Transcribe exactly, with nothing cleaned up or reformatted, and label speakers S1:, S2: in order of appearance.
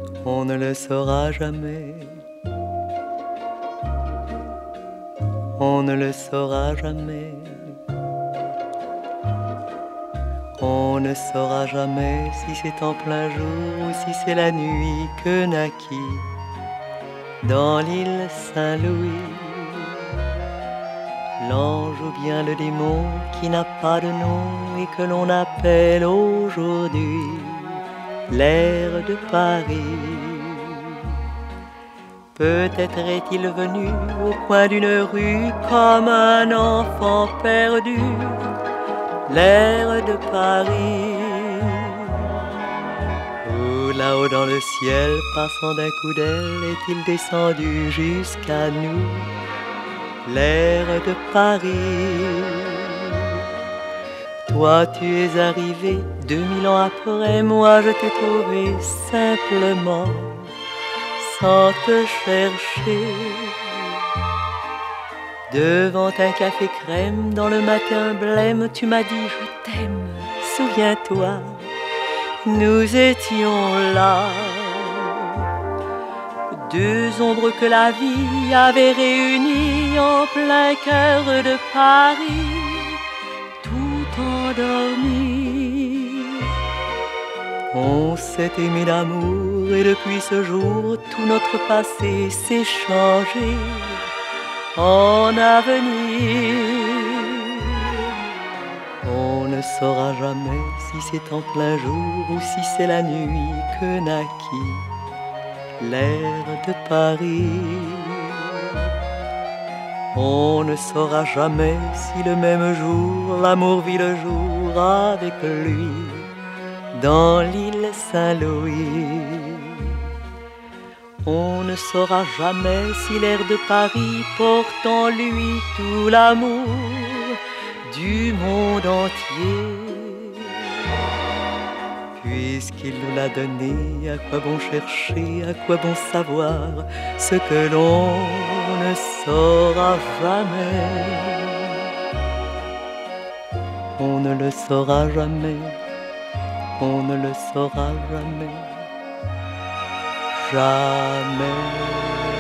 S1: On ne le saura jamais. On ne le saura jamais. On ne saura jamais si c'est en plein jour ou si c'est la nuit que naquit dans l'île Saint-Louis l'ange ou bien le démon qui n'a pas de nom et que l'on appelle aujourd'hui l'air de Paris. Peut-être est-il venu au coin d'une rue comme un enfant perdu, l'air de Paris. Ou là-haut dans le ciel, passant d'un coup d'aile, est-il descendu jusqu'à nous, l'air de Paris. Toi tu es arrivé deux mille ans après, moi je t'ai trouvé simplement sans te chercher. Devant un café crème, dans le matin blême, tu m'as dit je t'aime, souviens-toi, nous étions là. Deux ombres que la vie avait réunies en plein cœur de Paris, tout endormi. On s'est aimé d'amour et depuis ce jour, tout notre passé s'est changé en avenir. On ne saura jamais si c'est en plein jour ou si c'est la nuit que naquit l'air de Paris. On ne saura jamais si le même jour l'amour vit le jour avec lui dans l'île Saint-Louis. On ne saura jamais si l'air de Paris porte en lui tout l'amour du monde entier. Puisqu'il nous l'a donné, à quoi bon chercher, à quoi bon savoir ce que l'on ne saura jamais. On ne le saura jamais, on ne le saura jamais. Jamais.